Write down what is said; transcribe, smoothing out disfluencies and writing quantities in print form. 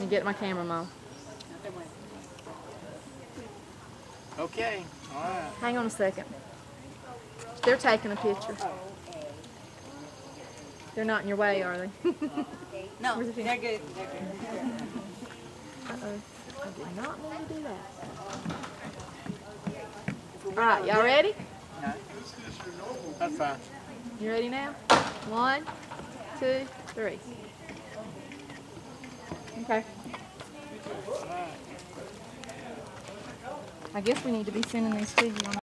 and get my camera, Mom. Okay, all right. Hang on a second. They're taking a picture. They're not in your way, are they? No, they're good. They're good. Uh-oh. I did not mean to do that. All right, y'all ready? No. That's fine. You ready now? 1, 2, 3. Okay. I guess we need to be sending these to you on